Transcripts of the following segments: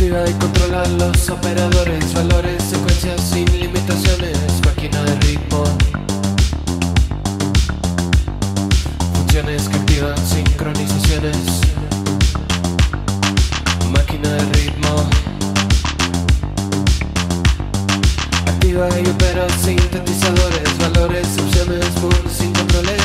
Activa y controla los operadores, valores, secuencias sin limitaciones, máquina de ritmo. Funciones que activan sincronizaciones, máquina de ritmo. Activa y opera sintetizadores, valores, opciones, mundos sin controles.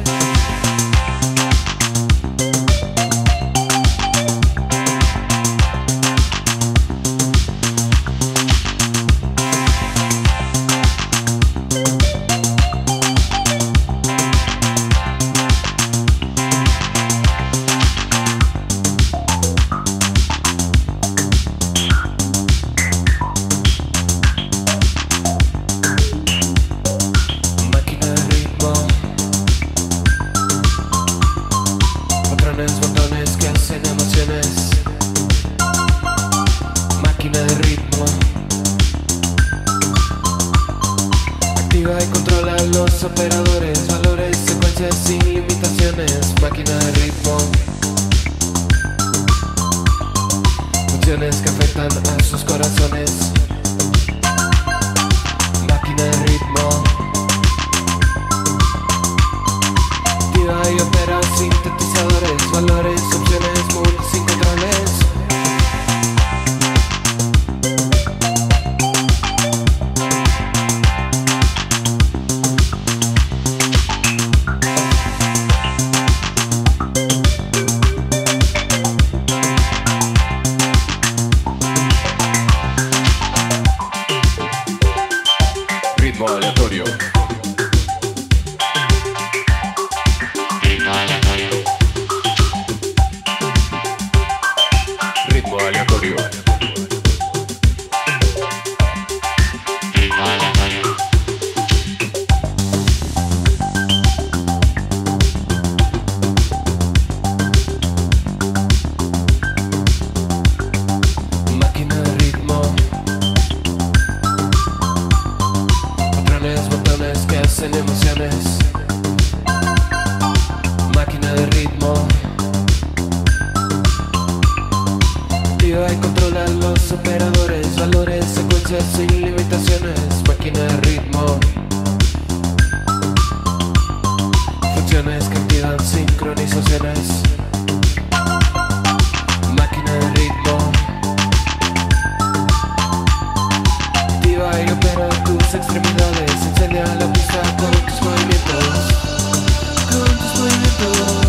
Botones que hacen emociones, máquina de ritmo. Activa y controla los operadores, valores, secuencias sin limitaciones, máquina de ritmo. Funciones que afectan a sus corazones, máquina de ritmo. Activa y opera sintetizadores, valores, opciones, mundos sin controles. Ritmo aleatorio. Ritmo aleatorio. Máquina de ritmo. Patrones, botones que hacen emociones, máquina de ritmo. Activa y controla los operadores, valores, secuencias sin limitaciones, máquina de ritmo. Funciones que activan sincronizaciones, máquina de ritmo. Activa y opera tus extremidades, incendia la pista con tus movimientos, con tus movimientos.